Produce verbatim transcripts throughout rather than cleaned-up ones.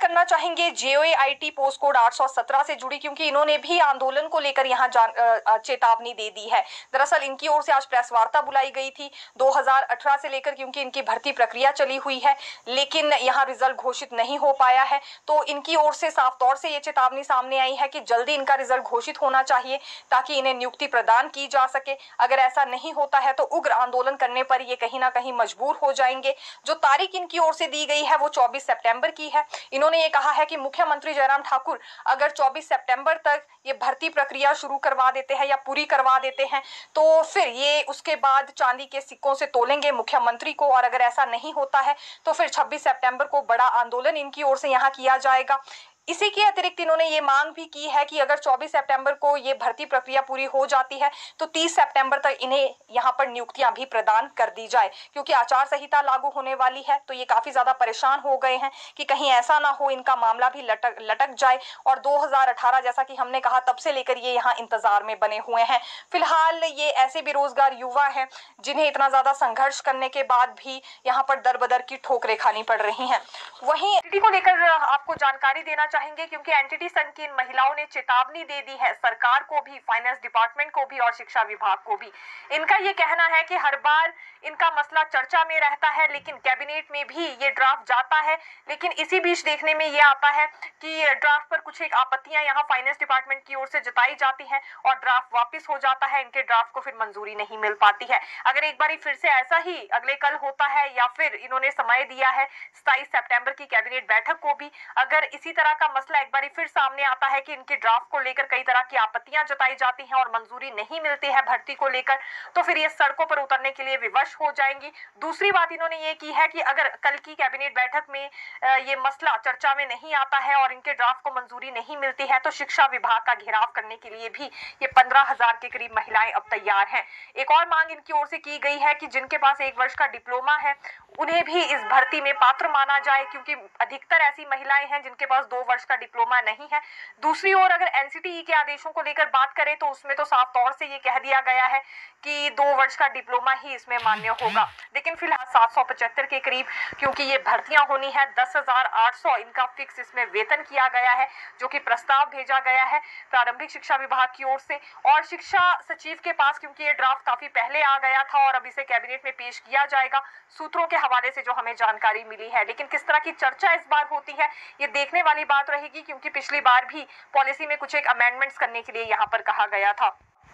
करना चाहेंगे जेओआईटी post code आठ सौ सत्रह से जुड़ी, क्योंकि इन्होंने भी आंदोलन को लेकर यहाँ चेतावनी दे दी है। दरअसल इनकी ओर से आज प्रेस वार्ता बुलाई गई थी दो हज़ार अठारह से लेकर, क्योंकि इनकी भर्ती प्रक्रिया चली हुई है लेकिन यहाँ रिजल्ट घोषित नहीं हो पाया है। तो इनकी ओर से साफ तौर से ये चेतावनी सामने आई है कि जल्दी इनका रिजल्ट घोषित होना चाहिए ताकि इन्हें नियुक्ति प्रदान की जा सके। अगर ऐसा नहीं होता है तो उग्र आंदोलन करने पर ये कहीं ना कहीं मजबूर हो जाएंगे। जो तारीख इनकी ओर से दी गई है वो चौबीस सितंबर की है। इन्होंने ये कहा है कि मुख्यमंत्री जयराम ठाकुर अगर चौबीस सितंबर तक ये भर्ती प्रक्रिया शुरू करवा देते हैं या पूरी करवा देते हैं तो फिर ये उसके बाद चांदी के सिक्कों से तोलेंगे मुख्यमंत्री को, और अगर ऐसा नहीं होता है तो फिर छब्बीस सितंबर को बड़ा आंदोलन इनकी ओर से यहाँ किया जाएगा। इसी के अतिरिक्त इन्होंने ये मांग भी की है कि अगर चौबीस सितंबर को ये भर्ती प्रक्रिया पूरी हो जाती है तो तीस सितंबर तक इन्हें यहाँ पर नियुक्तियां भी प्रदान कर दी जाए, क्योंकि आचार संहिता लागू होने वाली है। तो ये काफी ज्यादा परेशान हो गए हैं कि कहीं ऐसा ना हो इनका मामला भी लटक लटक जाए। और दो हज़ार अठारह जैसा कि हमने कहा तब से लेकर ये यहाँ इंतजार में बने हुए हैं। फिलहाल ये ऐसे बेरोजगार युवा हैं जिन्हें इतना ज्यादा संघर्ष करने के बाद भी यहाँ पर दर बदर की ठोकरें खानी पड़ रही हैं। वहीं एनटीटी को लेकर आपको जानकारी देना चाहेंगे, क्योंकि एनटीटी संघ की इन महिलाओं ने चेतावनी दे दी है सरकार को भी, फाइनेंस डिपार्टमेंट को भी और शिक्षा विभाग को भी। इनका ये कहना है कि हर बार इनका मसला चर्चा में रहता है लेकिन कैबिनेट में भी ये ड्राफ्ट जाता है, लेकिन इसी बीच देखने में ये आता है कि ड्राफ्ट पर कुछ एक आपत्तियां यहाँ फाइनेंस डिपार्टमेंट की ओर से जताई जाती हैं और ड्राफ्ट वापस हो जाता है। इनके ड्राफ्ट को फिर मंजूरी नहीं मिल पाती है। अगर एक बार फिर से ऐसा ही अगले कल होता है या फिर इन्होंने समय दिया है सताईस सितंबर की कैबिनेट बैठक को भी, अगर इसी तरह का मसला एक बार फिर सामने आता है कि इनके ड्राफ्ट को लेकर कई तरह की आपत्तियां जताई जाती हैं और मंजूरी नहीं मिलती है भर्ती को लेकर, तो फिर ये सड़कों पर उतरने के लिए विवश हो जाएंगी। दूसरी बात इन्होंने ये की है कि अगर कल की कैबिनेट बैठक में ये मसला चर्चा में नहीं आता है और इनके ड्राफ्ट को मंजूरी नहीं मिलती है तो शिक्षा विभाग का घेराव करने के लिए भी ये पंद्रह हजार के करीब महिलाएं अब तैयार हैं। एक और मांग इनकी ओर से की गई है कि जिनके पास एक वर्ष का डिप्लोमा है उन्हें भी इस भर्ती में पात्र माना जाए, क्योंकि अधिकतर ऐसी महिलाएं हैं जिनके पास दो वर्ष का डिप्लोमा नहीं है। दूसरी ओर अगर एनसीटीई के आदेशों को लेकर बात करें तो उसमें तो साफ तौर से ये कह दिया गया है कि दो वर्ष का डिप्लोमा ही इसमें मान्य होगा, लेकिन फिलहाल सात सौ पचहत्तर के करीब क्योंकि ये भर्तियां होनी है, दस हजार आठ सौ इनका फिक्स इसमें वेतन किया गया है, जो कि प्रस्ताव भेजा गया है प्रारंभिक शिक्षा विभाग की ओर से और शिक्षा सचिव के पास, क्योंकि ये ड्राफ्ट काफी पहले आ गया था और अब इसे कैबिनेट में पेश किया जाएगा सूत्रों के हवाले से जो हमें जानकारी मिली है। लेकिन किस तरह की चर्चा इस बार होती है ये देखने वाली बात रहेगी, क्योंकि पिछली बार भी पॉलिसी में कुछ एक अमेंडमेंट्स करने के लिए यहाँ पर कहा गया था।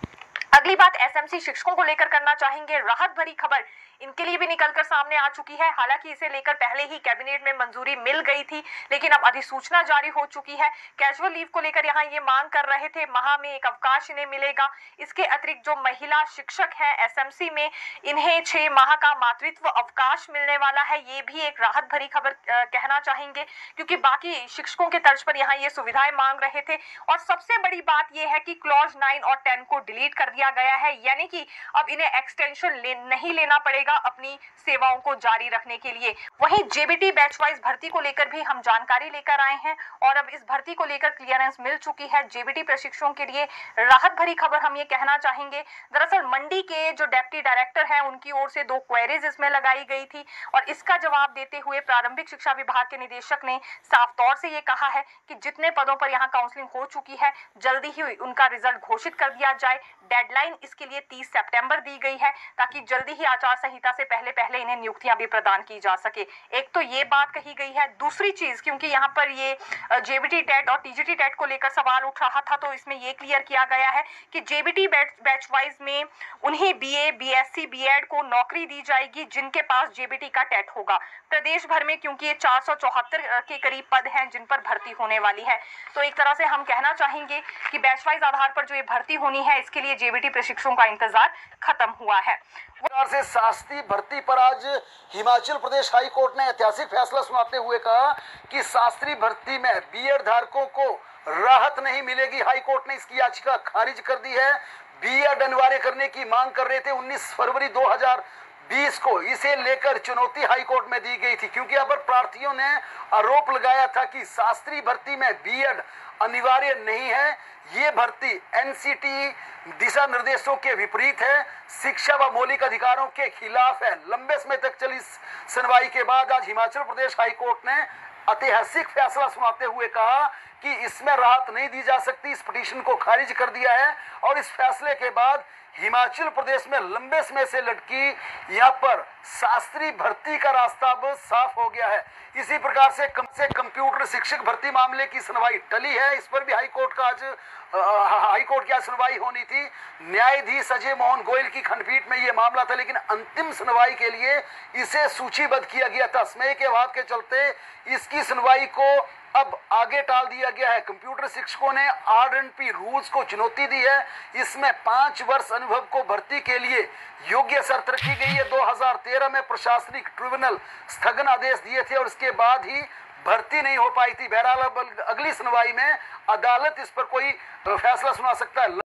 अगली बात एसएमसी शिक्षकों को लेकर करना चाहेंगे। राहत भरी खबर इनके लिए भी निकलकर सामने आ चुकी है। हालांकि इसे लेकर पहले ही कैबिनेट में मंजूरी मिल गई थी, लेकिन अब अधिसूचना जारी हो चुकी है। कैजुअल लीव को लेकर यहाँ ये मांग कर रहे थे, माह में एक अवकाश इन्हें मिलेगा। इसके अतिरिक्त जो महिला शिक्षक हैं एसएमसी में, इन्हें छह माह का मातृत्व अवकाश मिलने वाला है। ये भी एक राहत भरी खबर कहना चाहेंगे, क्योंकि बाकी शिक्षकों के तर्ज पर यहाँ ये सुविधाएं मांग रहे थे। और सबसे बड़ी बात यह है कि क्लॉज नाइन और टेन को डिलीट कर दिया गया है, यानी कि अब इन्हें एक्सटेंशन ले, नहीं लेना पड़ेगा अपनी सेवाओं को जारी रखने के लिए। वहीं जेबीटी बैच वाइज भर्ती को लेकर भी हम जानकारी लेकर आए हैं और अब इस भर्ती को लेकर क्लियरेंस मिल चुकी है। जेबीटी प्रशिक्षुओं के लिए राहत भरी खबर हम ये कहना चाहेंगे। दरअसल मंडी के जो डेप्टी डायरेक्टर हैं उनकी ओर से दो क्वेरीज इसमें लगाई गई थी और इसका जवाब देते हुए प्रारंभिक शिक्षा विभाग के निदेशक ने साफ तौर से ये कहा है कि जितने पदों पर यहाँ काउंसलिंग हो चुकी है जल्दी ही उनका रिजल्ट घोषित कर दिया जाए। डेडलाइन इसके लिए तीस सितंबर दी गई है ताकि जल्दी ही आचार संहिता से पहले पहले इन्हें नियुक्तियां भी प्रदान की जा सके। एक तो ये बात कही गई है। दूसरी चीज, क्योंकि यहाँ पर ये जेबीटी टेट और टीजीटी टेट को लेकर सवाल उठ रहा था, तो इसमें ये क्लियर किया गया है कि जेबीटी बैच बैच वाइज में उन्हीं बीए, बीएससी, बीएड को नौकरी दी जाएगी जिनके पास जेबीटी का टेट होगा प्रदेश भर में, क्योंकि ये चार सौ चौहत्तर के करीब पद हैं जिन पर भर्ती होने वाली है। तो एक तरह से हम कहना चाहेंगे कि बैच वाइज आधार पर जो ये भर्ती होनी है इसके लिए जेबीटी प्रशिक्षुओं का इंतजार खत्म हुआ है। से शास्त्री भर्ती पर आज हिमाचल प्रदेश हाई कोर्ट ने ऐतिहासिक फैसला सुनाते हुए कहा कि शास्त्री भर्ती में बीएड धारकों को राहत नहीं मिलेगी। हाई कोर्ट ने इसकी याचिका खारिज कर दी है। बीएड अनिवार्य करने की मांग कर रहे थे उन्नीस फरवरी दो हज़ार बीस को। इसे लेकर चुनौती हाई कोर्ट में दी गई थी, क्योंकि यहाँ पर प्रार्थियों ने आरोप लगाया था कि शास्त्री भर्ती में बीएड अनिवार्य नहीं है। ये भर्ती एनसीटी दिशा निर्देशों के विपरीत है, शिक्षा व मौलिक अधिकारों के खिलाफ है। लंबे समय तक चली सुनवाई के बाद आज हिमाचल प्रदेश हाई कोर्ट ने ऐतिहासिक फैसला सुनाते हुए कहा कि इसमें राहत नहीं दी जा सकती। इस पिटीशन को खारिज कर दिया है और इस फैसले के बाद हिमाचल प्रदेश में लंबे समय से लटकी यहां पर शास्त्री भर्ती का रास्ता अब साफ हो गया है। इसी प्रकार से कम से कंप्यूटर शिक्षक भर्ती मामले की सुनवाई टली है। इस पर भी हाईकोर्ट का आज हाईकोर्ट की सुनवाई होनी थी। न्यायाधीश अजय मोहन गोयल की खंडपीठ में यह मामला था, लेकिन अंतिम सुनवाई के लिए इसे सूचीबद्ध किया गया था। समय के अभाव के चलते इसकी सुनवाई को अब आगे टाल दिया गया है। कंप्यूटर शिक्षकों ने आर एंड पी रूल्स को चुनौती दी है। इसमें पांच वर्ष अनुभव को भर्ती के लिए योग्य शर्त रखी गई है। दो हज़ार तेरह में प्रशासनिक ट्रिब्यूनल स्थगन आदेश दिए थे और इसके बाद ही भर्ती नहीं हो पाई थी। बहरहाल अब अगली सुनवाई में अदालत इस पर कोई फैसला सुना सकता है।